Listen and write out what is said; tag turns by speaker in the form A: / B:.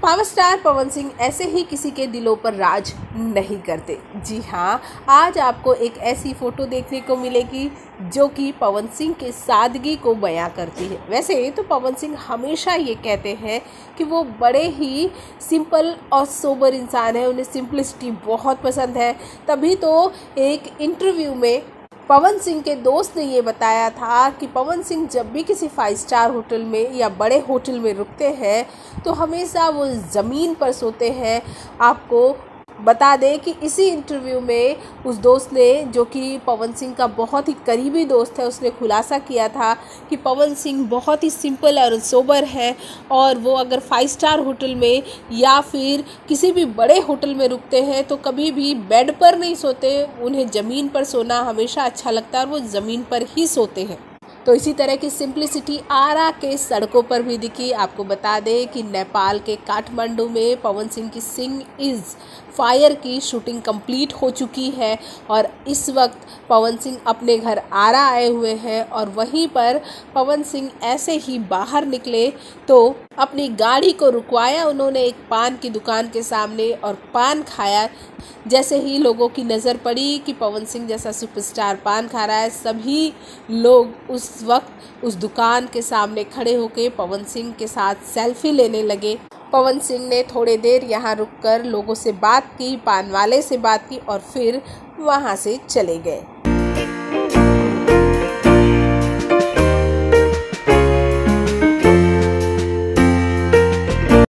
A: Power star Pawan Singh ऐसे ही किसी के दिलों पर राज नहीं करते। जी हाँ, आज आपको एक ऐसी फ़ोटो देखने को मिलेगी जो कि पवन सिंह के सादगी को बयां करती है। वैसे तो पवन सिंह हमेशा ये कहते हैं कि वो बड़े ही सिंपल और सोबर इंसान है, उन्हें सिंपलिसिटी बहुत पसंद है। तभी तो एक इंटरव्यू में पवन सिंह के दोस्त ने ये बताया था कि पवन सिंह जब भी किसी 5 स्टार होटल में या बड़े होटल में रुकते हैं तो हमेशा वो ज़मीन पर सोते हैं। आपको बता दें कि इसी इंटरव्यू में उस दोस्त ने, जो कि पवन सिंह का बहुत ही करीबी दोस्त है, उसने खुलासा किया था कि पवन सिंह बहुत ही सिंपल और सोबर है और वो अगर 5 स्टार होटल में या फिर किसी भी बड़े होटल में रुकते हैं तो कभी भी बेड पर नहीं सोते, उन्हें ज़मीन पर सोना हमेशा अच्छा लगता है और वो ज़मीन पर ही सोते हैं। तो इसी तरह की सिंप्लिसिटी आरा के सड़कों पर भी दिखी। आपको बता दें कि नेपाल के काठमांडू में पवन सिंह की सिंह इज़ फायर की शूटिंग कंप्लीट हो चुकी है और इस वक्त पवन सिंह अपने घर आरा आए हुए हैं और वहीं पर पवन सिंह ऐसे ही बाहर निकले तो अपनी गाड़ी को रुकवाया उन्होंने एक पान की दुकान के सामने और पान खाया। जैसे ही लोगों की नज़र पड़ी कि पवन सिंह जैसा सुपरस्टार पान खा रहा है, सभी लोग उस वक्त उस दुकान के सामने खड़े होकर पवन सिंह के साथ सेल्फी लेने लगे। पवन सिंह ने थोड़ी देर यहाँ रुककर लोगों से बात की, पान वाले से बात की और फिर वहाँ से चले गए।